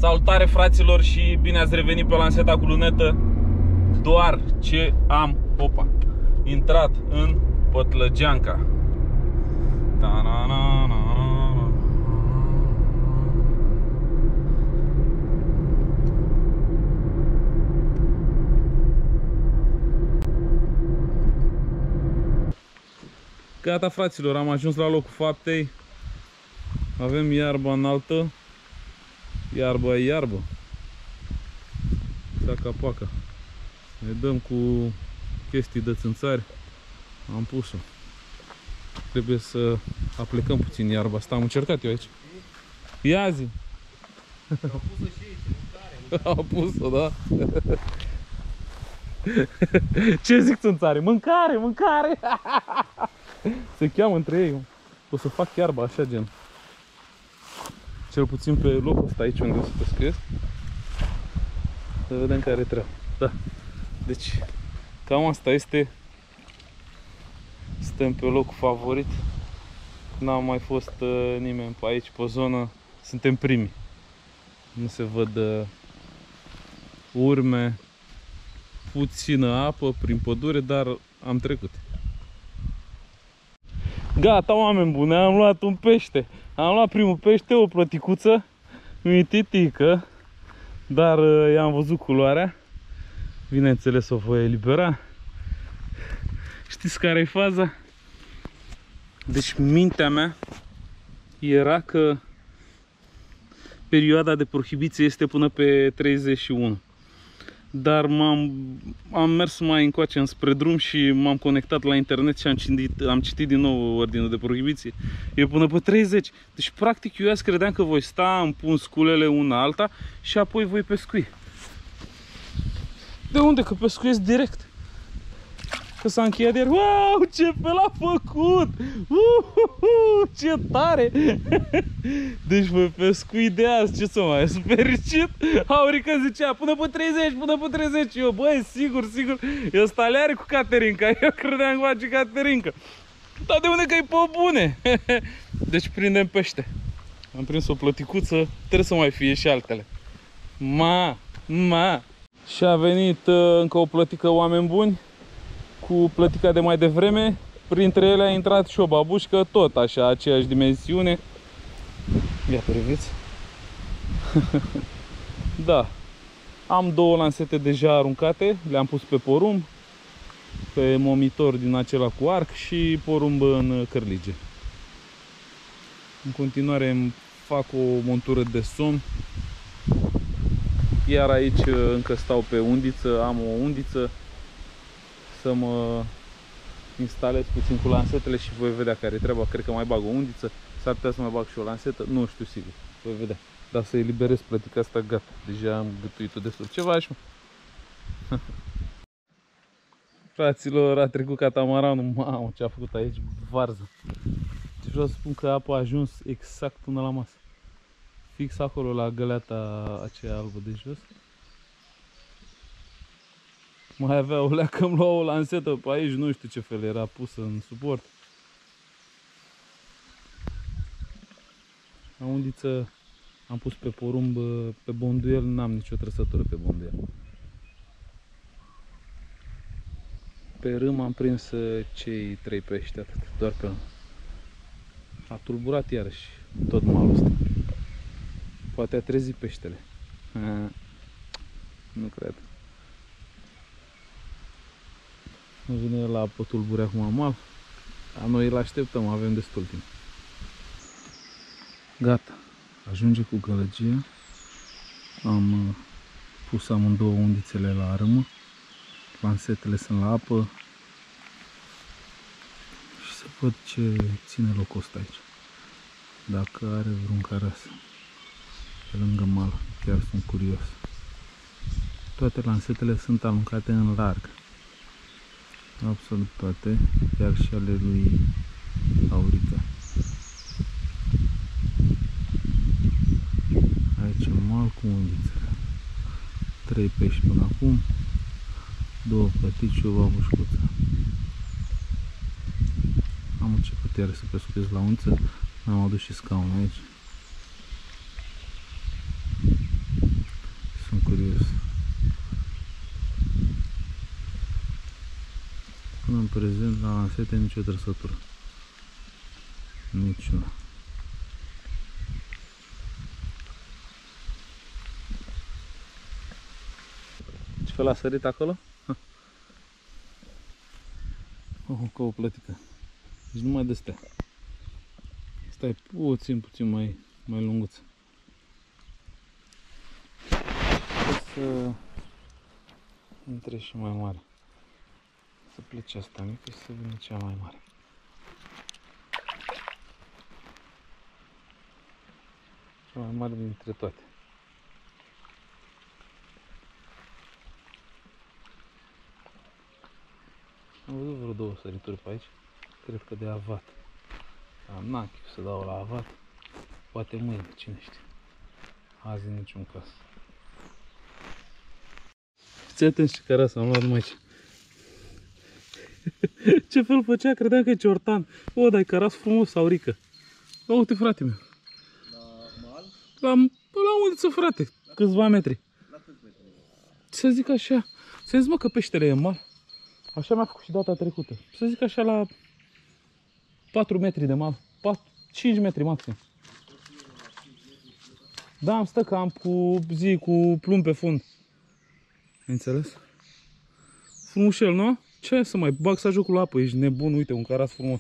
Salutare fraților și bine ați revenit pe Lanseta cu lunetă. Doar ce am intrat în Pătlăgeanca. Gata fraților, am ajuns la locul faptei. Avem iarbă înaltă. Iarbă e iarbă. Saca-paca. Ne dăm cu chestii de țânțari. Am pus-o. Trebuie să aplecăm puțin iarba asta. Am încercat eu aici. Ia zi! Au pus-o și aici, mâncare. Au pus-o, da? Ce zic țânțare? Mâncare, mâncare! Se cheamă între ei. O să fac iarba așa gen. Cel puțin pe locul ăsta aici unde o să pescuiesc. Să vedem care treaba. Da. Deci, cam asta este. Suntem pe locul favorit. N-a mai fost nimeni pe aici, pe zonă. Suntem primii. Nu se văd urme. Puțină apă prin pădure, dar am trecut. Gata, oameni buni, am luat un pește. Am luat primul pește, o plăticuță mititică, dar i-am văzut culoarea. Bineînțeles o voi elibera. Știți care e faza? Deci mintea mea era că perioada de prohibiție este până pe 31. Dar am mers mai încoace înspre drum și m-am conectat la internet și am citit din nou ordinul de prohibiție. E până pe 30. Deci practic eu azi credeam că voi sta, îmi pun sculele una alta și apoi voi pescui. De unde? Că pescuiesc direct. Că s-a încheiat ieri. Wow, ce fel a făcut! Ce tare! Deci voi pescui de azi, ce să mai sunt fericit? Aurica zicea, până pe 30, până pe 30. Eu, băi, sigur, sigur, eu staleare cu Caterinca. Eu credeam că face Caterinca. Dar de unde că e pe bune? Deci prindem pește. Am prins o plăticuță, trebuie să mai fie și altele. Și a venit încă o plătică, oameni buni. Cu plătica de mai devreme, printre ele a intrat și o babușcă, tot așa, aceeași dimensiune. Ia priviți. Da. Am două lansete deja aruncate, le-am pus pe porumb, pe momitor din acela cu arc și porumb în cărlige. În continuare îmi fac o montură de somn. Iar aici încă stau pe undiță, am o undiță. Să mă instalez puțin cu lansetele și voi vedea care e treaba. Cred că mai bag o undiță, s-ar putea să mai bag și o lansetă, nu știu sigur, voi vedea. Dar să eliberez plătica asta, gata, deja am gătuit-o destul. Ce faci, mă? Fraților, a trecut catamaranul, mamă, ce a făcut aici, varză. Deci vreau să spun că apa a ajuns exact până la masă. Fix acolo la găleata aceea albă de jos. Mai avea o leacă, îmi lua o lansetă pe aici, nu știu ce fel era pusă în suport. La undiță am pus pe porumb, pe bonduel, n-am nicio trăsătură pe bonduel. Pe râm am prins cei 3 pești, atât, doar pe râm. A tulburat iarăși tot malul ăsta. Poate a trezit peștele. Nu cred. Nu vine la apă tulbure acum mal. Dar noi îl așteptăm, avem destul timp. Gata. Ajunge cu gălăgia. Am pus amândouă undițele la râmă. Lansetele sunt la apă. Și să văd ce ține locul ăsta aici. Dacă are vreun caras pe lângă mal. Chiar sunt curios. Toate lansetele sunt aruncate în larg. Absolut toate, chiar și ale lui Aurica. Aici mal cu undițele. 3 pești până acum, 2 plătici și o babușcuță. Am început iar să pescuiesc la undiță, mi-am adus și scaunul aici. serios. Până în prezent la lansete nicio trăsătură. Niciuna. Ce fel a sărit acolo? Oh, ca o plătică. Deci numai de-astea. Asta e puțin mai lunguță. Să intre și mai mare. Să plece asta mică și să vină cea mai mare. Cea mai mare dintre toate. Am văzut vreo două sărituri pe aici. Cred că de avat. Dar n-am chef să dau la avat. Poate mâine, cine știe. Azi în niciun caz. Fiți atenți ce carasă am luat numai aici. Ce fel făcea? Credeam că e ciortan. O, dar e caras frumos, Aurică. Ia uite, frate meu. La mal? La undiță, frate. Câțiva metri. La câți metri? Să zic așa. Să zic, mă, că peștele e mal. Așa mi-a făcut și data trecută. Să zic așa la 4 metri de mal. 5 metri maxim. Da, am stăcam cu plumb pe fund. Înțeles? Frumușel, nu? Ce să mai bag să joc cu apă? Ești nebun, uite, un caras frumos.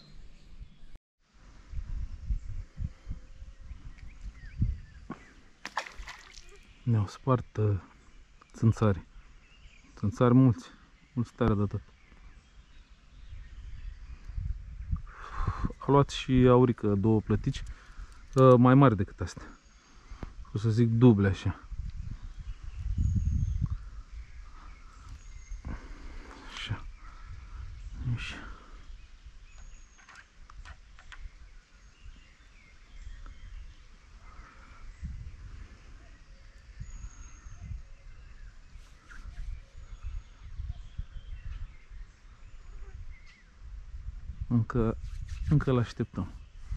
Ne-au spart țânțari. Țânțari mulți tare de tot. A luat și Aurică două plătici mai mari decât astea. O să zic duble așa. Așa. Așa. Încă l-așteptăm.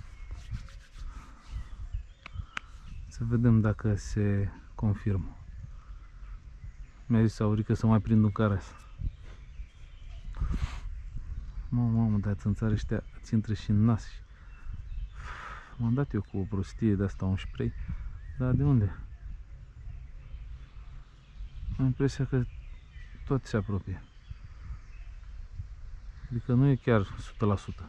Să vedem dacă se confirmă. Mi-a zis Aurică să mai prind un caras. Mamă, dar țânțarii ăștia ți intră și în nas. M-am dat eu cu o prostie de asta, un spray. Dar de unde? Am impresia că tot se apropie. Adică nu e chiar 100%.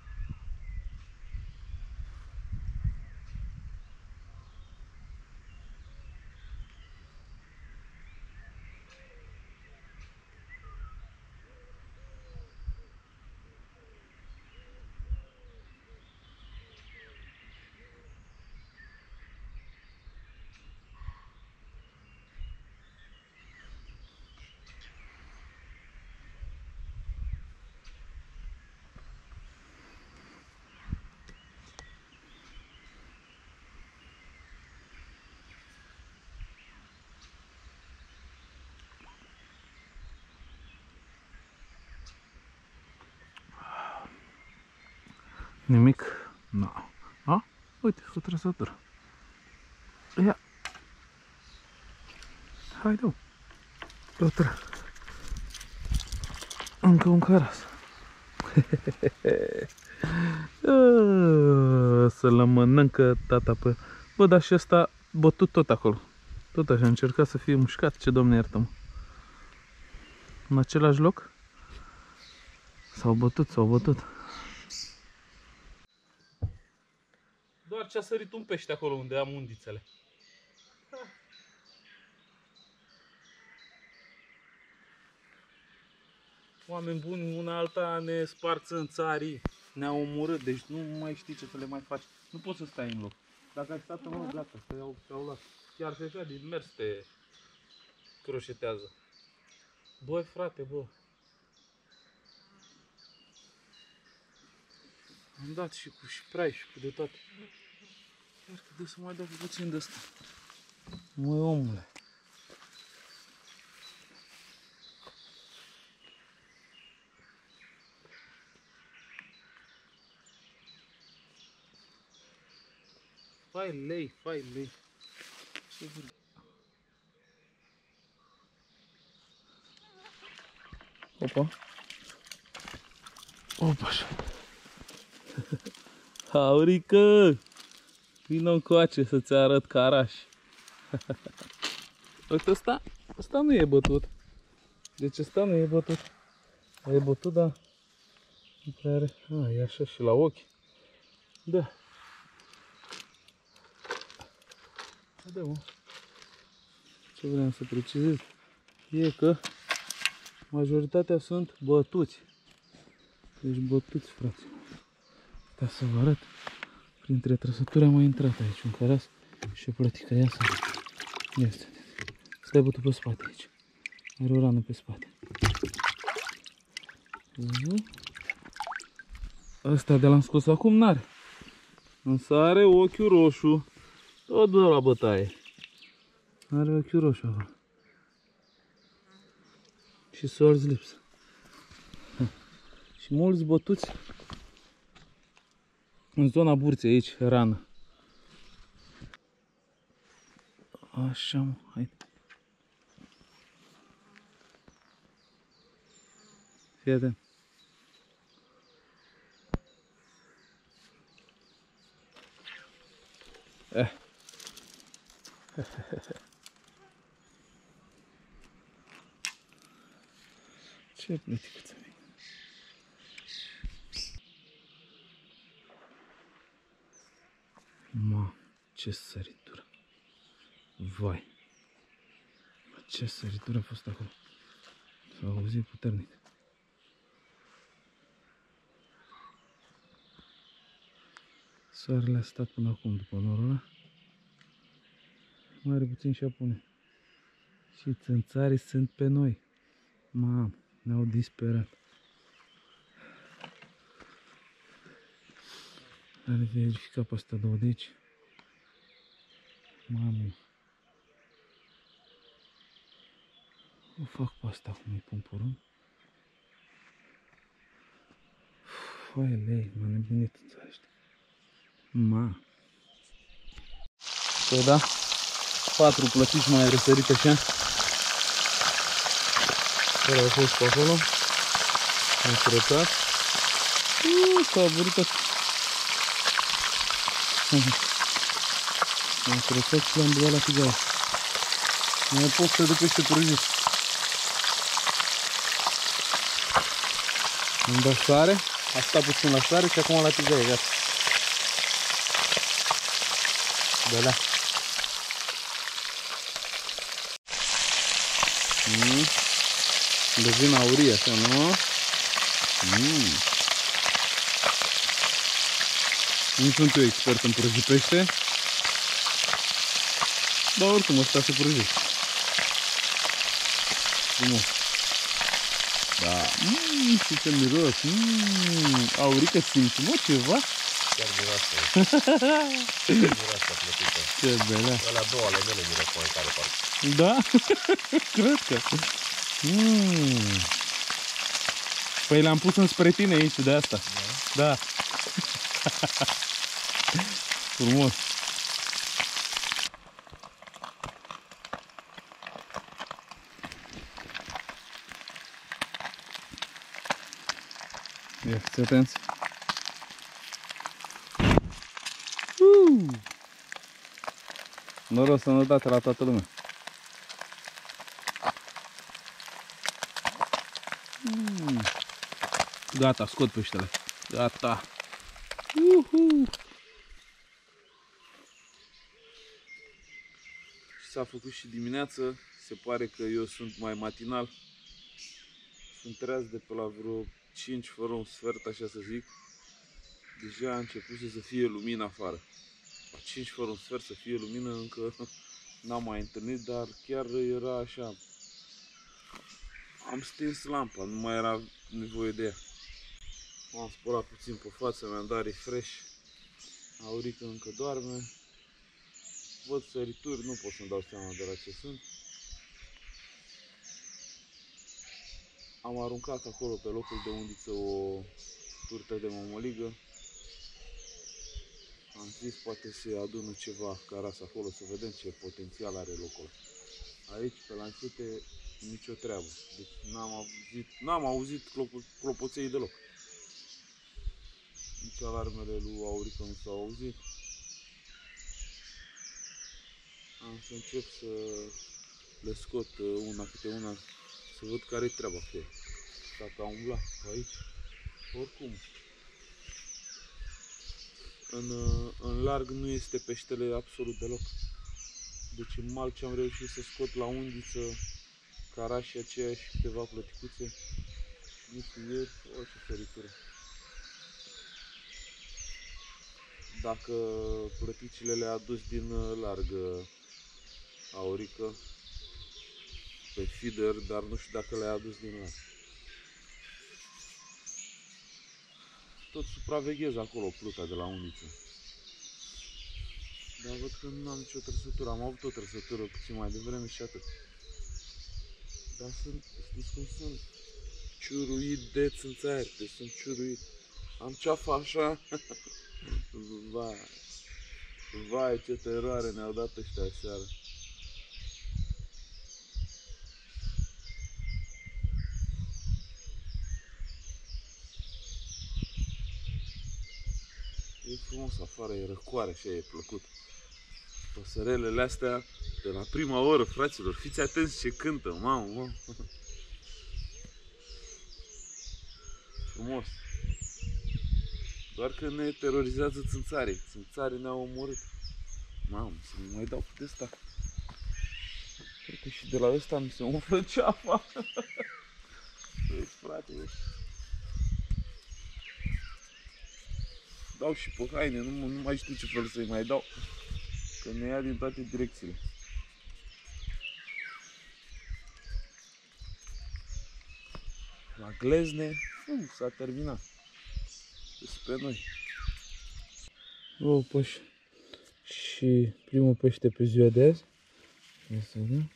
Nimic? Nu. A? Uite, o trăsătură. Ia. Haide-o. Încă un caras. Să-l mănâncă tata pe... Bă, dar și ăsta bătut tot acolo. Tot așa, încerca să fie mușcat. Ce Doamne iartă-mă. În același loc? S-au bătut. Doar ce a sărit un pește acolo unde am undițele. Oameni buni, una alta ne sparg țânțarii. Ne-au omorât, deci nu mai știi ce să le mai faci. Nu poți să stai în loc. Dacă ai stat în loc, gata, te-au luat. Chiar și așa din mers te croșetează. Băi, frate, bă. Am dat și cu spray și cu de toate. Chiar că de să mai dau puțin de asta. Măi, omule. Fai lei. Ce vrei? Opa. Opa, așa. Aurică! Vino încoace să-ți arăt caraș. Uite, ăsta nu e bătut. Deci ăsta nu e bătut. E bătut, dar nu prea are. E așa și la ochi. Da. Da, mă. Ce vreau să precizez e că majoritatea sunt bătuți. Deci bătuți, frate. Ca să vă arăt. Printre trăsături am mai intrat aici un caras și o plătică. Ia să văd. Ia stai. Stai bătut pe spate aici. Are o rană pe spate. Ăsta de l-am scos acum n-are. Însă are ochiul roșu. Tot de la bătaie. Are ochiul roșu acolo. Și swords lips. Și mulți bătuți în zona burții aici, rană. Așa, mă, haide. Fii atent. Ce plăticuță mică. Ma, ce săritură. Vai. Ce săritură a fost acolo. S-a auzit puternic. Soarele a stat până acum după norul ăla. Mai are puțin și apune. Și țânțarii sunt pe noi. Mamă, ne-au disperat. Are verificat pe astea două de aici. Mamă. O fac pe asta cum îi pun porun. Foaie lei, m-a nebunit în țara ăștia. Ma. Păi da, 4 plătici mai răsărit așa. Care au fost pe acolo. Am curățat. S-a aburit. Am curățat și l-am băgat la tigaie. Mai e poftă de pește prăjit. Am dat sare. A stat puțin la sare și acum la tigaie, gata. Da. Lăzina aurie, așa, nu? Nu sunt eu expert în prăjit pește, dar oricum ăsta se prăjește. Frumos. Da. Și ce miros. Aurică, simți, mă, ceva? Chiar miroasă. Miroasă plătită. Ce belea. Alea două ale mele miroasă în care parcă. Da? Cred că. Păi le-am pus înspre tine aici de asta. Da. Frumos. Ia fiți atenți. Noroc, sănătate la toată lumea. Gata, scot peștele. Gata. S-a făcut și dimineață. Se pare că eu sunt mai matinal. Sunt treaz de pe la vreo 5 fără un sfert, așa să zic. Deja a început să fie lumină afară. La 5 fără un sfert să fie lumină încă n-am mai întâlnit, dar chiar era așa. Am stins lampa, nu mai era nevoie de ea. M-am spălat puțin pe față, mi-am dat refresh. Aurică încă doarme. Văd sărituri, nu pot să-mi dau seama de la ce sunt. Am aruncat acolo pe locul de undiță o turtă de mămăligă. Am zis poate se adună ceva caras acolo, să vedem ce potențial are locul. Aici, pe lansete, nicio treabă. Deci n-am auzit clopoței deloc. Nici alarmele lui Aurică nu s-au auzit. Am să încep să le scot una câte una, să văd care-i treaba cu ele. Dacă a umblat pe aici, oricum. În larg nu este peștele absolut deloc. Deci în mal ce am reușit să scot la undiță, carașii aceia și câteva plăticuțe, nicăieri orice săritură. Dacă plăticile le-a adus din larg Aurică pe feeder, dar nu știu dacă le-a adus din larg. Tot supraveghez acolo pluta de la undiță. Dar văd că nu am nicio trăsătură. Am avut o trăsătură puțin mai devreme și atât. Dar știți cum sunt? Ciuruit de țânțari, deci sunt ciuruit. Am ceafa așa. Vai, ce teroare ne-au dat ăștia aseară. E frumos afară, e răcoare, așa e plăcut. Păsărelele astea, de la prima oră, fraților, fiți atenți ce cântă, mamă. Frumos. Doar că ne terorizează țânțarii. Țânțarii ne-au omorât. Mamă, să nu mai dau de ăsta. Cred că și de la ăsta mi se umflă ceafa. Vezi, frate, vezi. Dau și pe haine, nu mai știu ce fel să-i mai dau. Că ne ia din toate direcțiile. La glezne, s-a terminat. Spre noi. O păși. Și primul pește pe ziua de azi. Ia să vedem.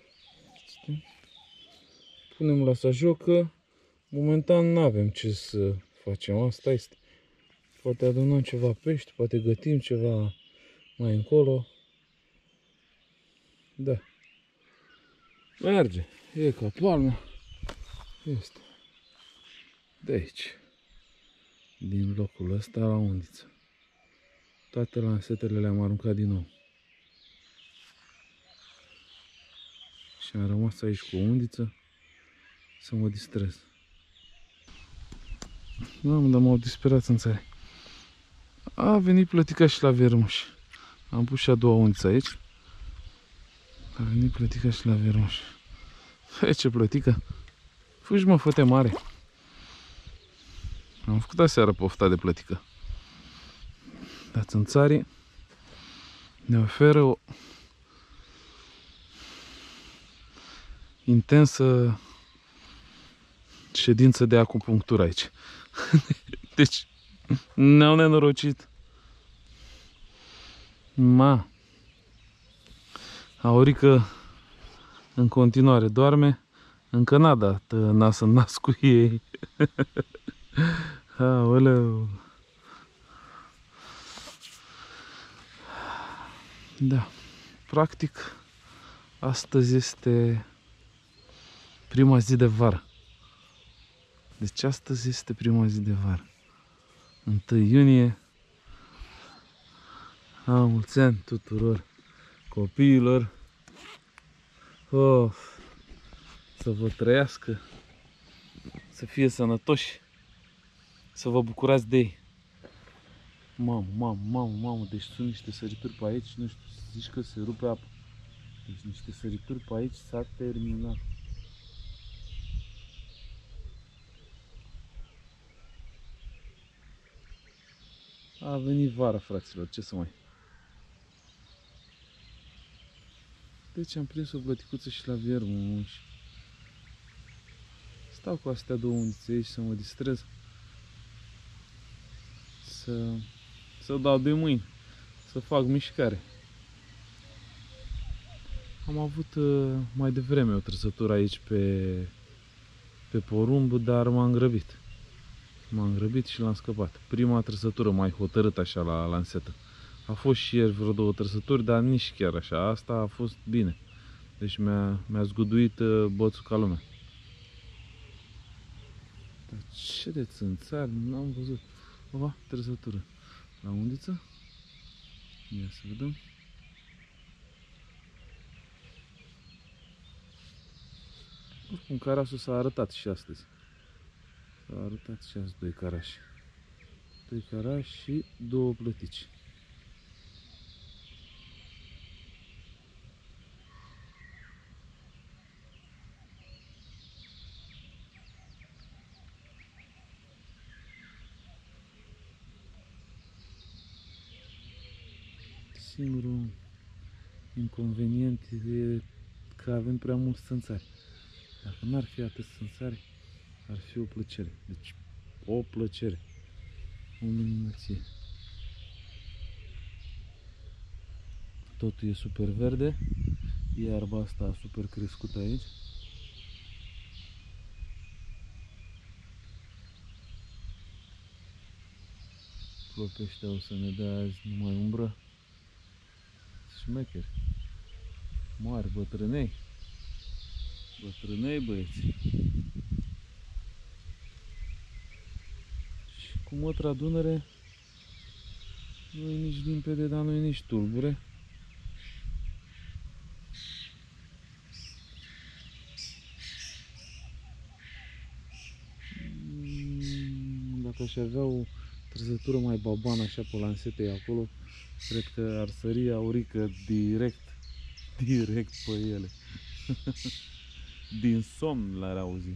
Punem la sajocă. Momentan nu avem ce să facem. Asta este. Poate adunăm ceva pești, poate gătim ceva mai încolo. Da. Merge. E ca palma. Este. De aici. Din locul ăsta la undiță. Toate lansetele le-am aruncat din nou. Și am rămas aici cu o undiță să mă distrez. Mamă, dar m-au disperat țânțari. A venit plătica și la viermuș. Am pus și a doua undiță aici. A venit plătica și la viermuș. Hai, ce plătică! Fugi, mă, fă-te mare! Am făcut aseară pofta de plătică. Dar țânțarii ne oferă o intensă ședință de acupunctură aici. Deci ne-au nenorocit. Aurică în continuare doarme. Încă n-a dat nas în nas cu ei. Aoleu. Da, practic astăzi este prima zi de vară. Deci astăzi este prima zi de vară. 1 iunie. La mulți ani tuturor copiilor. Să vă trăiască, să fie sănătoși, să vă bucurați de ei. Mamă, deci sunt niște sărituri pe aici, nu știu, zici că se rupe apa. Deci niște sărituri pe aici, s-a terminat. A venit vara, fraților, ce să mai... Deci am prins o plăticuță și la viermuș. Stau cu astea două undițe aici să mă distrez. Să dau de mâini, să fac mișcare. Am avut mai devreme o trăsătură aici pe porumb, dar m-am grăbit. M-am grăbit și l-am scăpat. Prima trăsătură mai hotărât așa la lansetă. A fost și ieri vreo două trăsături, dar nici chiar așa. Asta a fost bine. Deci mi-a zguduit boțul ca lumea. Dar ce de țânțari, n-am văzut. Opa, trăsătură. La undiță? Ia să vedem. Oricum, carasul s-a arătat și astăzi. S-a arătat și azi 2 carași. 2 carași și 2 plătici. Singurul inconvenient e că avem prea mulți țânțari. Dacă n-ar fi atâți țânțari, ar fi o plăcere. Deci, o plăcere. O minunăție. Totul e super verde. Iarba asta a super crescut aici. Plopeștea o să ne dea azi numai umbră. Șmecheri. Mari, bătrânei. Bătrânei, băieți. Și cu Mătra Dunăre nu e nici limpede, dar nu e nici tulbure. Dacă aș avea o trăsătură mai babană așa pe lansetei acolo, cred că ar sări Aurică direct pe ele. Din somn l-ar auzi.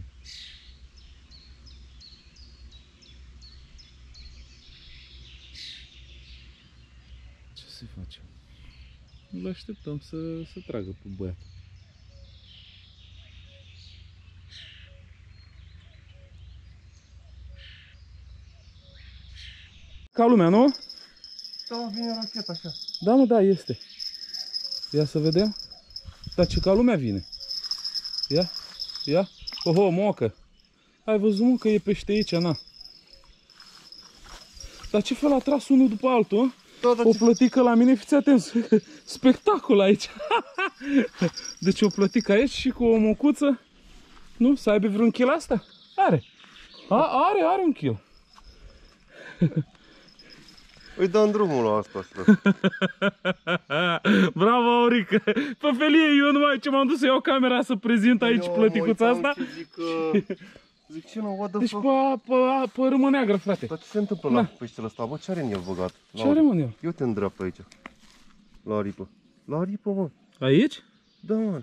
Ce să facem? Îl așteptăm să tragă pe băiat. Ca lumea, nu? Da, vine racheta așa. Da, mă, da, este. Ia să vedem. Dar ce ca lumea vine. Ia, ia. Oho, mocă. Ai văzut, mă, că e pește aici, na. Dar ce fel a tras unul după altul, Da, o plătică la mine, fiți atenți, spectacol aici. Deci o plătică aici și cu o mocuță. Nu? Să aibă vreun kil asta? Are. Are un kil. Îi dăm drumul la asta. Bravo, Aurică! Pe felie, eu numai ce m-am dus să iau camera să prezint aici plăticuța asta. Zic ce nu, what the Deci fuck? pe râmă neagră, frate. Dar ce se întâmplă la peștele ăsta? Bă, ce are în el băgat? Ce are, mă, în el? Eu te îndreap aici. La aripă. La aripă, mă. Aici? Da, mă.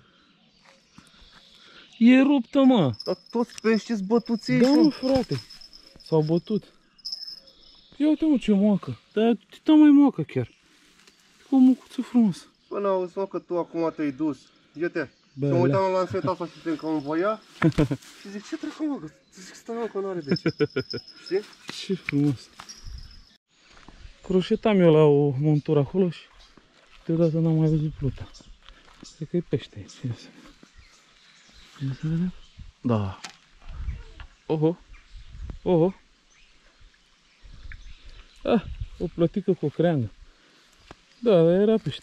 E ruptă, mă. Dar toți pești-s bătuți aici. Da, mă, frate. S-au bătut. Ia uite, mă, ce moacă. Dar da, mai moacă chiar. Cu o mucuță frumos. Până auzi, mă, că tu acum te-ai dus. Uite. Și mă uitam la lanseta asta și te înconvoia. Și zic, ce trebuie, mă? Zic, stai, mă, că n-are de ce. Știi? Ce frumos. Croșetam eu la o montură acolo și deodată n-am mai văzut pluta. Cred că e pește aici. Ia să vedem. Ia să vedem. Da. Oho. Oho. Ah, o plătică cu o creangă. Da, dar era pește.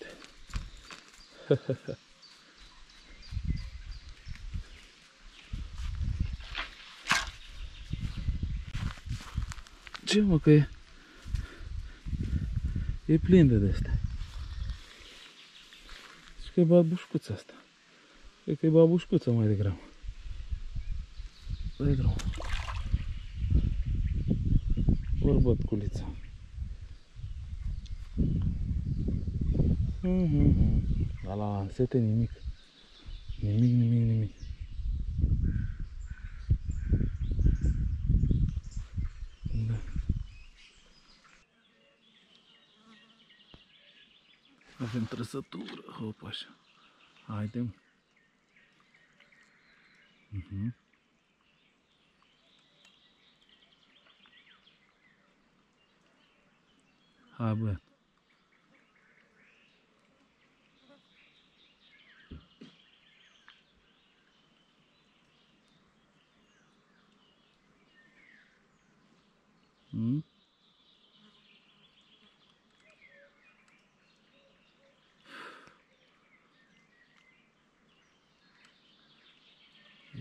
Ce, mă, că e? E plin de astea. Zici că e babușcuța asta. Cred că e babușcuța mai degrabă. Dă-i drum. Ori bătculița. Dar la lansete nimic. Nimic. Da. Avem trăsătură. Hop, așa. Haide. Hai, băiat.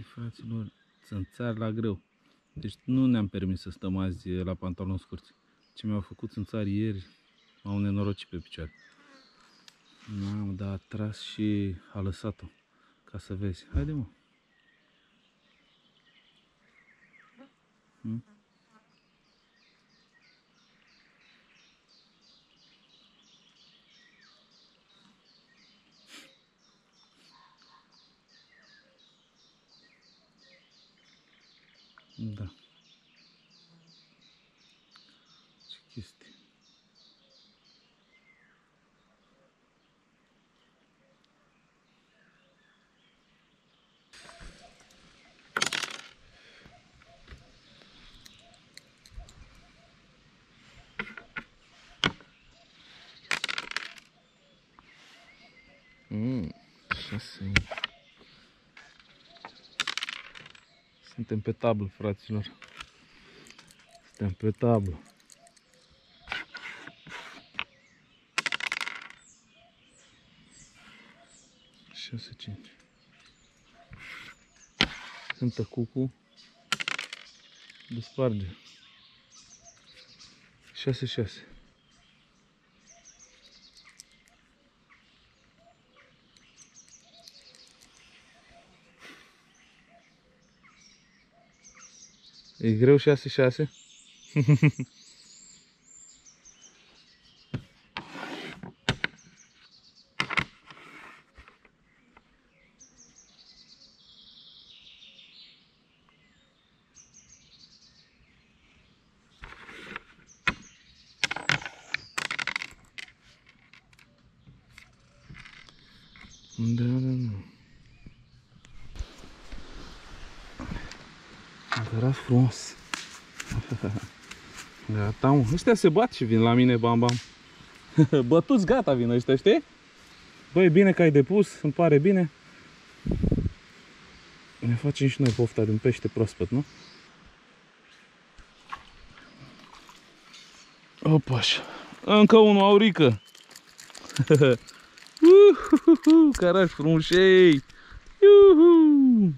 fraților, țânțari la greu. Deci nu ne-am permis să stăm azi la pantaloni scurți. Ce mi-au făcut țânțari ieri, m-au nenorocit pe picioare. Mamă, dar a tras și a lăsat-o. Ca să vezi. Haide, mă. Da. Ce chestie. Suntem pe tablă, fraților. Suntem pe tablă. Șase, 5. Cântă cucu. Desparge. 6, 6. E greu 6, 6? Da, da, da. Împărați frumos. Gata, mă. Ăștia se bat și vin la mine, bam, bam. Bătuți, gata, vin ăștia, știi? Băi, bine că ai depus, îmi pare bine. Ne facem și noi pofta de un pește proaspăt, nu? Opaș. Încă unul, aurică. Caraș frumușei. Iuhu.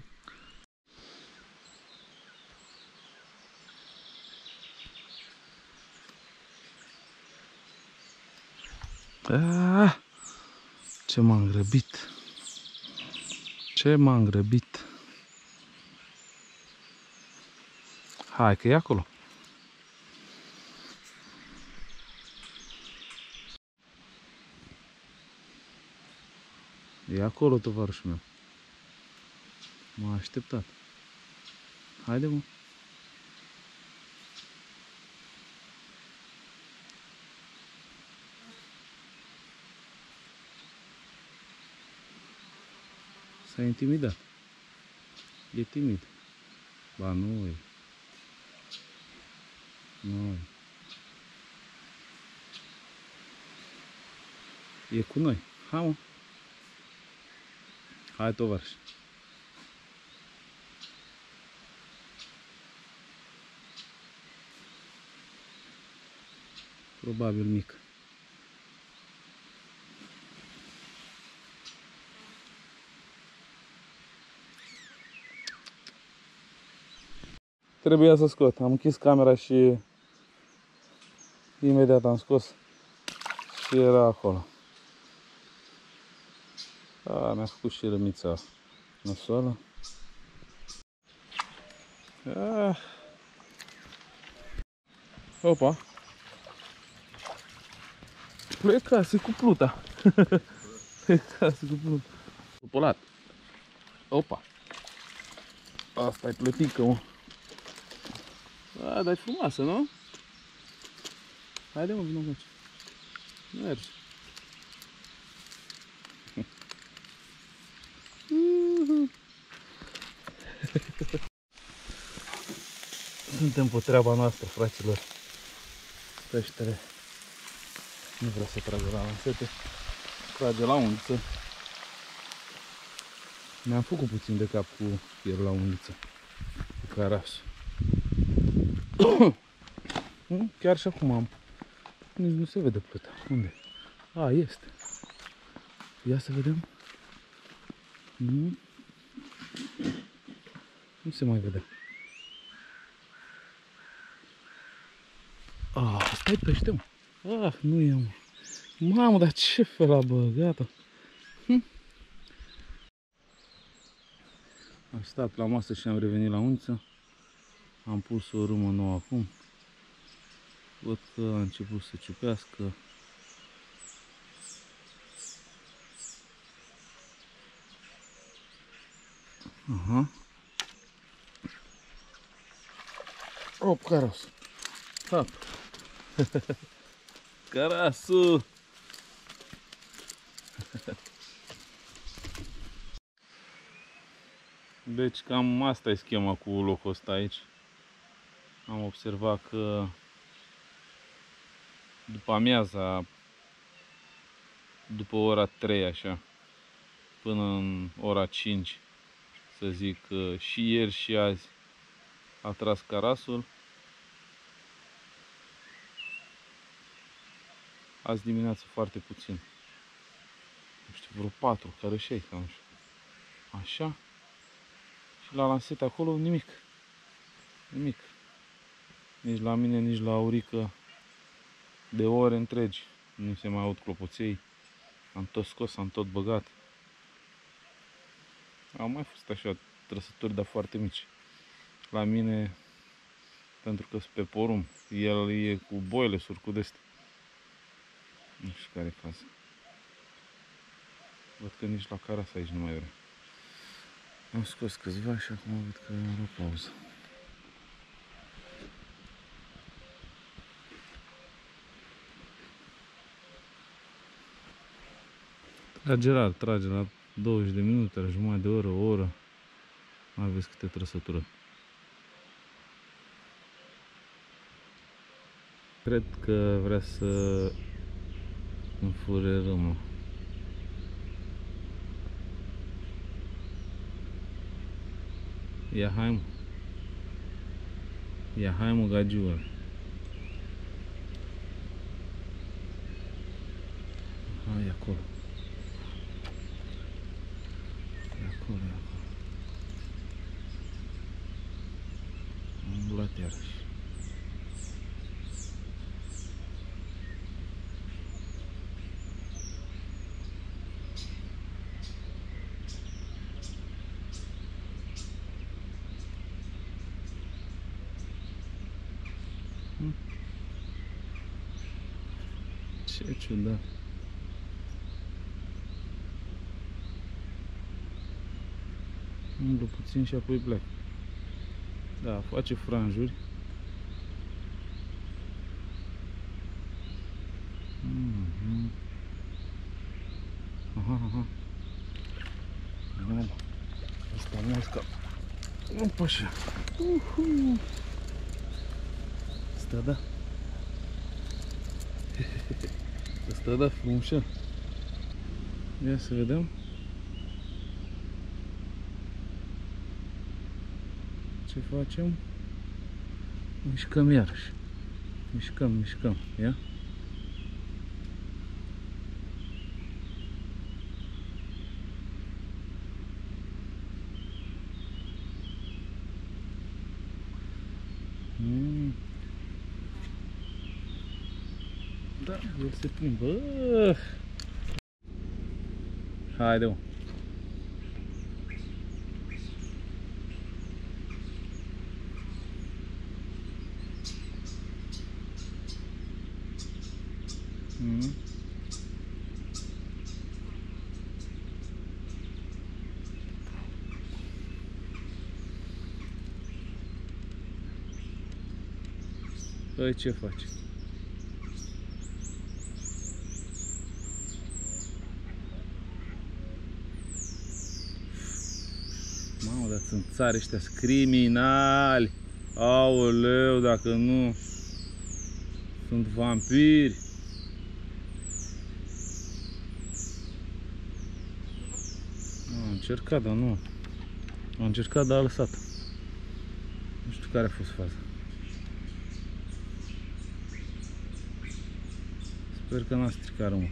Ce m-am grăbit. Ce m-am grăbit. Hai că e acolo. E acolo, tovarășul meu. M-a așteptat. Haide, mă. S-a intimidat. E timid. Ba, nu e. Nu e. E cu noi. Hai, mă. Hai, tovarăș. Probabil mic. Trebuia să scot. Am închis camera și imediat am scos și era acolo. Mi-a făcut și rămița nasoală. Opa! Plecase cu pluta. Plecase cu pluta. Popolat. Opa! Asta e plătică, mă. Dar e frumoasă, nu? Haide, mă, vină aici. Mergi. Suntem pe treaba noastră, fraților. Peștele nu vrea să tragă la lansete, trage la undiță. Mi-am făcut puțin de cap cu el la undiță, cu carasul. Chiar și acum am. Nici nu se vede pluta. Unde? A, este. Ia să vedem. Nu se mai vede. Ah, stai pește, mă. Ah, nu e, mă. Mamă, dar ce fel a băgat-o. Am stat la masă și am revenit la unță. Am pus o râmă nouă acum. Văd că a început să ciupească. Aha. Op, caras. Hop. Carasul. Deci cam asta e schema cu locul ăsta aici. Am observat că după amiaza, după ora 3 așa, până în ora 5, să zic, și ieri și azi a tras carasul. Azi dimineață foarte puțin. Nu știu, vreo 4 cărășei, sau nu știu. Așa. Și la lanset acolo nimic. Nimic. Nici la mine, nici la Aurică. De ore întregi. Nu se mai aud clopoței. Am tot scos, am tot băgat. Au mai fost așa trăsături, dar foarte mici. La mine, pentru că sunt pe porum, el e cu boile, surcu de astea. Nu știu care e faza. Văd că nici la caras aici nu mai vrea. Am scos câțiva și acum văd că am luat pauză. Trage la 20 de minute, la jumătate de oră, o oră. Mai vezi câte trăsătură. Cred că vrea să îmi fure râmă. Ia hai, mă. Ia hai, mă, gagiule. Hai, acolo. E acolo, e acolo. Am umblat iarăși. Ce ciudat. Umblă puțin și apoi pleacă. Da, face franjuri. Aha, aha. Mama, asta mosca. Opa, așa. Asta da. Asta da frumușel. Ia să vedem. Ce facem? Mișcăm iarăși. Mișcăm, mișcăm. Ia. Da, el se plimbă. Haide-o. Păi ce faci? Mamă, dar sunt țari ăștia criminali. Aoleu, dacă nu sunt vampiri. A încercat, dar nu. A încercat, dar a lăsat. Nu știu care a fost faza. Sper că n-a stricat rămă.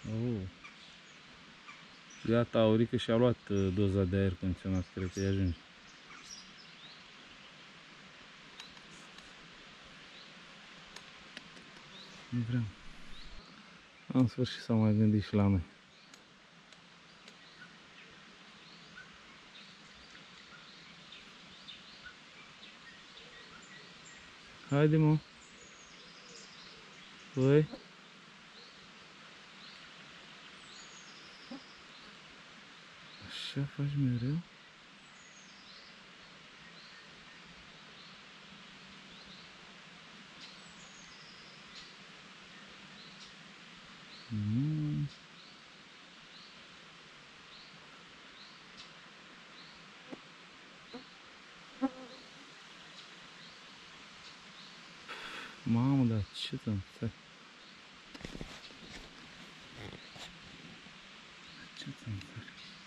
Oh. Iată, Aurică și-a luat doza de aer condiționat, cred că îi ajunge. Nu vreau. În sfârșit s-a mai gândit și la noi. Haide, mă. Păi. Așa faci mereu? Mamă, dar ce să înțeleg? Ce să înțeleg?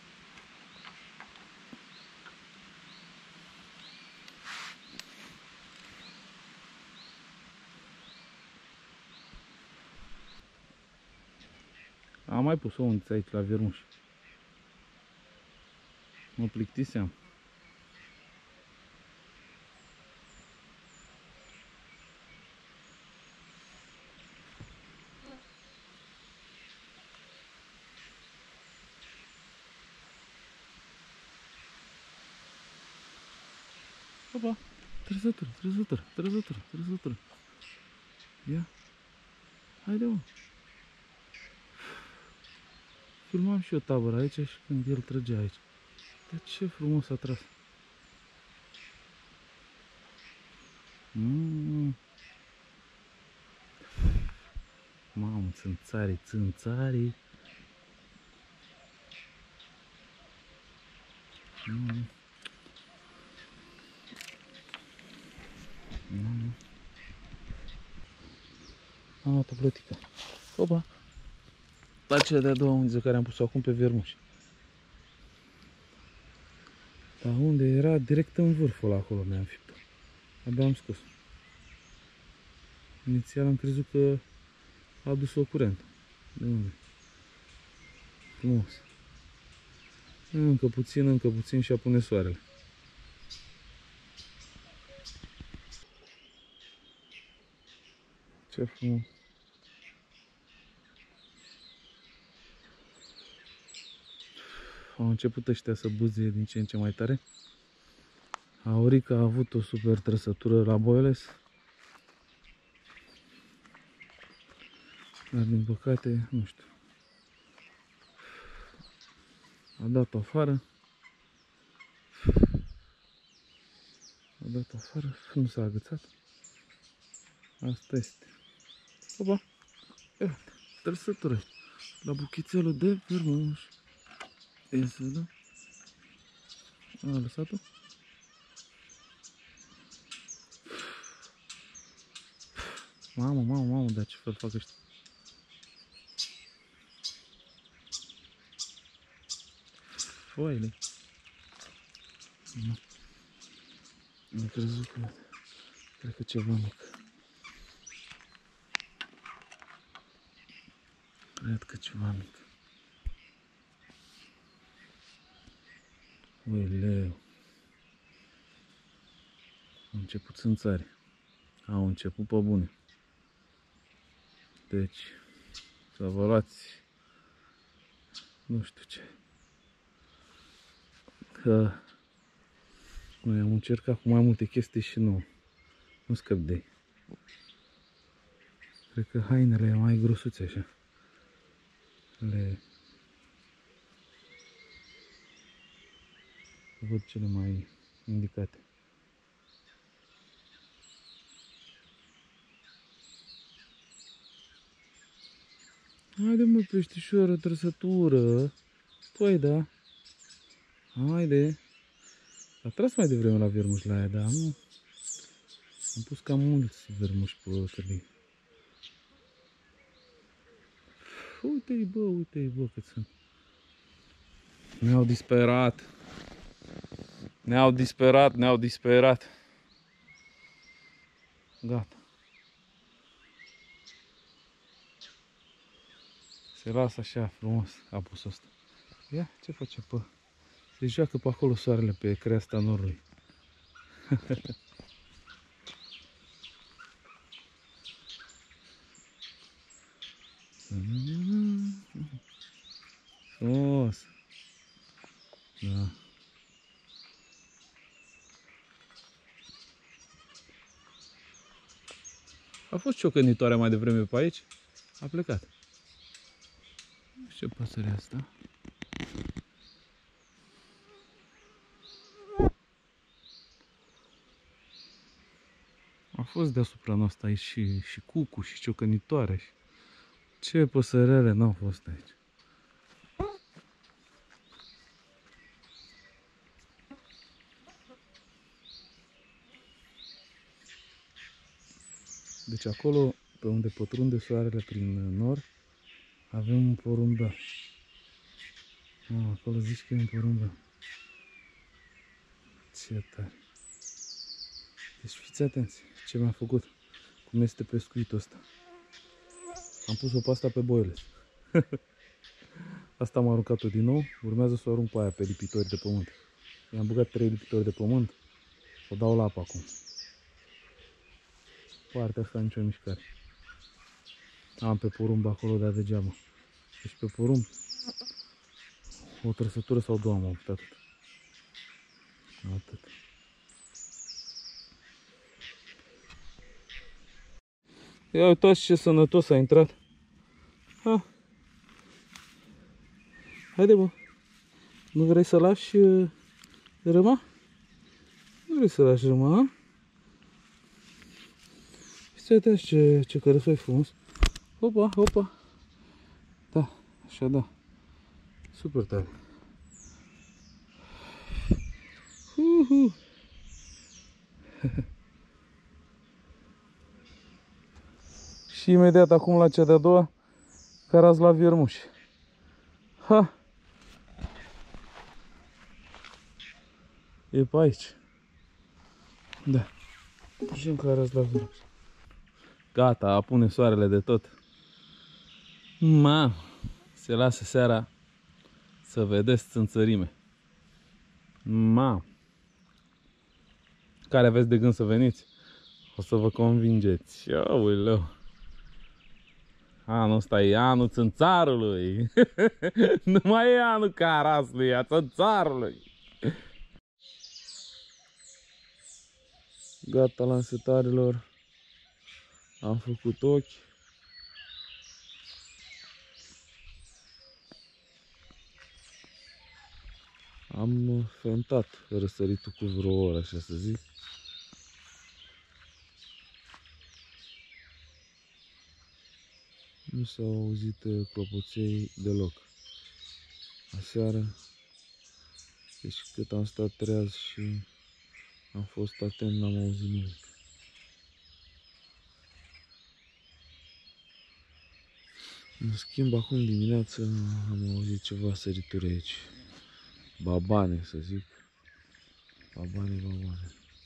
Am mai pus o undiță aici la viermuș. Mă plictiseam. Opa, trezătură, trezătură, trezătură, trezătură. Ia. Haide, mă. Filmam și eu tabăra aici și când el trăgea aici. Dar ce frumos a tras. Mamă, țânțarii, țânțarii. Am luat o plătică. Opa! La cea de-a doua undiță care am pus-o acum pe viermuș. Dar unde era? Direct în vârful acolo mi-am fipt-o. Abia am scos. Inițial am crezut că a dus-o curent. De unde? Frumos. Încă puțin și apune soarele. Ce frumos. Au început ăștia să buzie din ce în ce mai tare. Aurica a avut o super trăsătură la boiles. Dar din păcate, nu știu. A dat-o afară. A dat-o afară, nu s-a agățat. Asta este. Opa! Iată, trăsătură. La buchețelul de viermuș. Ia să vedem. A lăsat-o? Mamă, mamă, mamă, dar ce fel fac ăștia? Foile. Nu. Am crezut că... Cred că ceva mic. Cred că ceva mic. Uileu. Au început țânțari. Au început pe bune. Deci, să vă luați, nu știu ce. Că noi am încercat cu mai multe chestii și nu scăp de ei. Cred că hainele mai grosuțe așa. Le văd cele mai indicate. Haide, mă, peștișoară, trăsătură. Păi da. Haide. A tras mai devreme la viermuș la aia, dar nu. Am pus cam mulți viermuși pe tălii. Uite-i, bă, cât sunt. Ne-au disperat. Ne-au disperat. Gata. Se lasă așa frumos apusul ăsta. Ia, ce face pe... Se joacă pe acolo soarele pe creasta norului. Frumos. Da. A fost ciocănitoarea mai devreme pe aici. A plecat. Nu știu ce păsăre asta. A fost deasupra noastră aici și cucu și ciocănitoare. Ce păsărele n-au fost aici. Deci acolo, pe unde pătrunde soarele prin nord, avem un porumbel. Acolo zici că e un porumbel. Ce tare. Deci fiți atenți ce mi-a făcut. Cum este pescuitul ăsta. Am pus-o pe asta pe boiles. Asta am aruncat-o din nou. Urmează să o arunc pe aia, pe lipitori de pământ. I-am băgat 3 lipitori de pământ. O dau la apă acum. Partea asta nicio mișcare. Am pe porumb acolo, dar degeaba. Deci pe porumb o trăsătură sau două am avut, atât. Atât. Ia uitați ce sănătos a intrat. Ha. Haide, bă. Nu vrei să lași răma? Nu vrei să lași răma, ha? Uitați ce cărăsoi frumos. Opa, opa. Da, așa da. Super tare. Și imediat acum la cea de-a doua, caraz la viermuși. Ha! E pe aici. Da. Și în caraz la viermuși. Gata, apune soarele de tot. Se lasă seara să vedeți țânțărime. Care aveți de gând să veniți? O să vă convingeți. Aoleu. Anul ăsta e anul țânțarului. Nu mai e anul carasului, e a țânțarului. Gata lansetarilor. Am făcut ochi. Am fentat răsăritul cu vreo oră, așa să zic. Nu s-au auzit clopoței deloc. Aseară, deci cât am stat treaz și am fost atent, n-am auzit nimic. În schimb, acum dimineața am auzit ceva sărituri aici. Babane, să zic. Babane.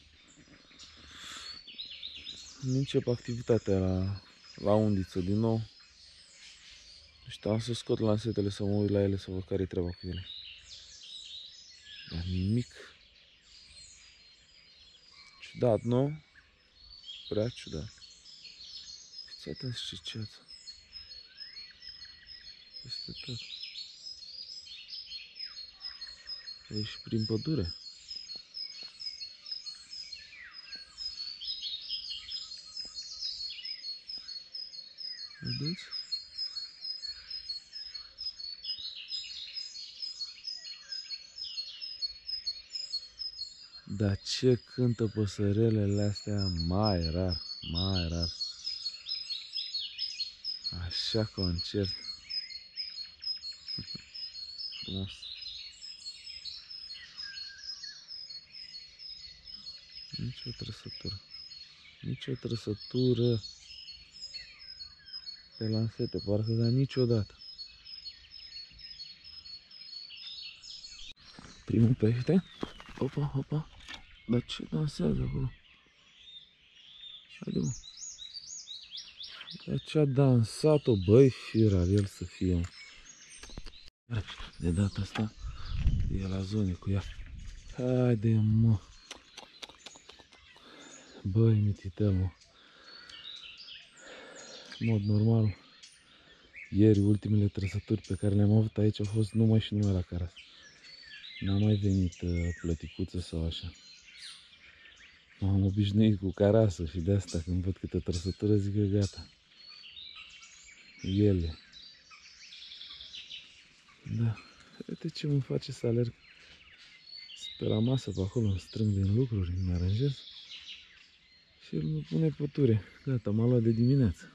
Încep activitatea la undiță din nou. Nu știu, am să scot lansetele să mă uit la ele, să văd care-i treaba cu ele. Dar nimic. Ciudat, nu? Prea ciudat. Fiți atenți ce ceață. Peste tot. E și prin pădure. Vedeți? Dar ce cântă păsărelele astea mai rar, mai rar. Așa concert. Frumos. Nici o trăsătură. Nici o trăsătură pe lansete, parcă dar niciodată. Primul pește. Opa, opa. Dar ce dansează acolo? Haide, mă. Ce-a dansat-o, băi, firar, el să fie. De data asta e la zone cu ea. Haide, mă. Băi, mititel, mă. În mod normal, ieri ultimele trăsături pe care le-am avut aici au fost numai și numai la Caras. N-a mai venit plăticuță sau așa. M-am obișnuit cu Carasă și de asta când văd câte trăsătură zic că gata. Ele. Da. Uite ce mă face să alerg. Pe la masă pe acolo, îmi strâng din lucruri, îmi aranjez. Și el mă pune păture. Gata, m-a luat de dimineață.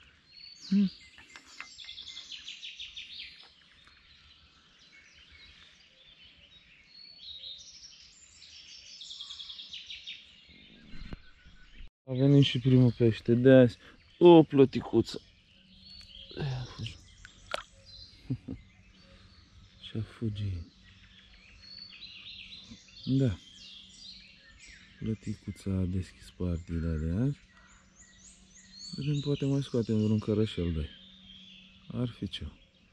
A venit și primul pește de azi. O plăticuță. Și-a fugit. Da. Plăticuța a deschis partida de azi. Vedem, poate mai scoatem vreun cărășel, doi. Ar fi ceva.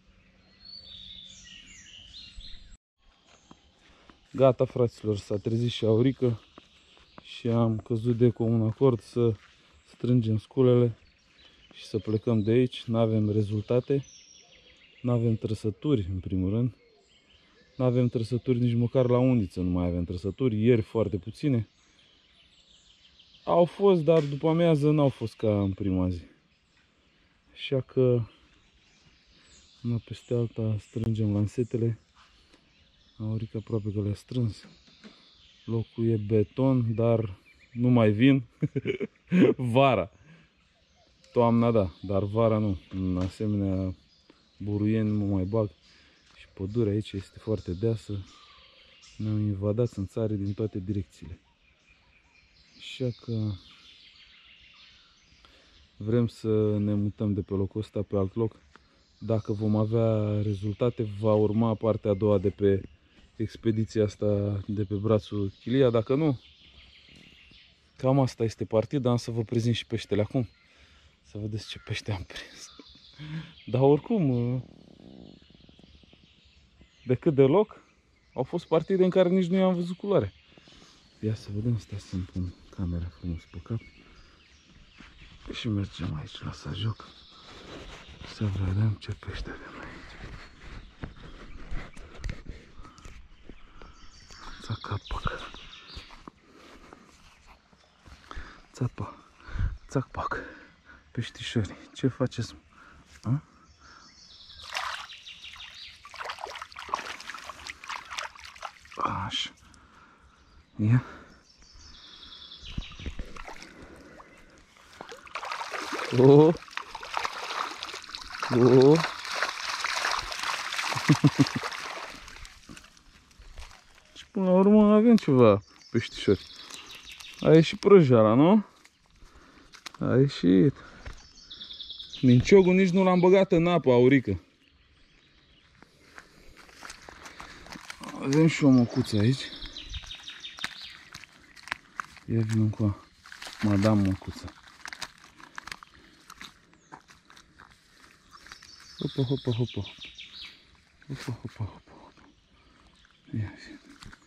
Gata, fraților, s-a trezit și Aurică și am căzut de comun acord să strângem sculele și să plecăm de aici. N-avem rezultate, n-avem trăsături în primul rând, n-avem trăsături nici măcar la undiță, nu mai avem trăsături, ieri foarte puține. Au fost, dar după amiază n-au fost ca în prima zi. Așa că una peste alta strângem lansetele. Aurica aproape că le-a strâns. Locul e beton, dar nu mai vin. Vara. Toamna da, dar vara nu. În asemenea buruieni nu mă mai bag. Și pădurea aici este foarte deasă. Ne-au invadat în țară din toate direcțiile. Așa că vrem să ne mutăm de pe locul ăsta pe alt loc. Dacă vom avea rezultate, va urma partea a doua de pe expediția asta de pe brațul Chilia. Dacă nu, cam asta este partida. Am să vă prezint și peștele acum. Să vedeți ce pește am prins. Dar oricum, decât deloc, au fost partide în care nici nu i-am văzut culoare. Ia să vedem, stai să-mi pun camera frumos pe cap. Și mergem aici la Sajoc. Să vedem ce pește avem aici. Țacapac. Țapa. Țacapac. Peștișorii. Ce faceți? A? Așa. Ia. Oh. Oh. Și până la urmă avem ceva peștișori. A ieșit prăjala, nu? A ieșit. Din ciogul nici nu l-am băgat în apă, Aurică. Avem și o măcuță aici. Ia vină cu Madame Măcuță. Hopa, hopa, hopa. Hopa, hopa, hopa. Ia zi.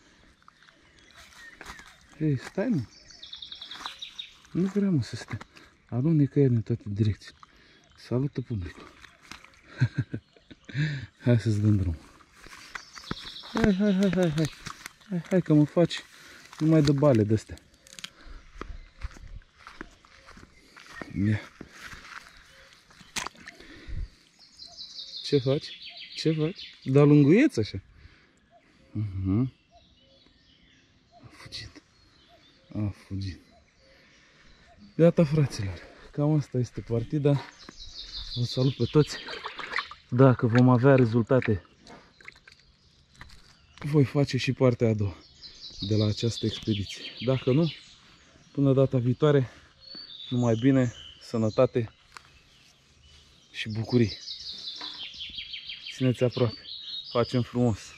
Hei, stai, mă. Nu vreau, mă, să stai. Alunecă el în toate direcții. Salută publicul. Hai să-ți dăm drum. Hai, hai, hai, hai, hai. Hai, hai că mă faci numai de bale de-astea. Ia. Ce faci? Ce faci? Dar lunguieț așa. A fugit. A fugit. Gata, fraților. Cam asta este partida. Vă salut pe toți. Dacă vom avea rezultate, voi face și partea a doua de la această expediție. Dacă nu, până data viitoare, numai bine, sănătate și bucurii. Țineți aproape. Facem frumos.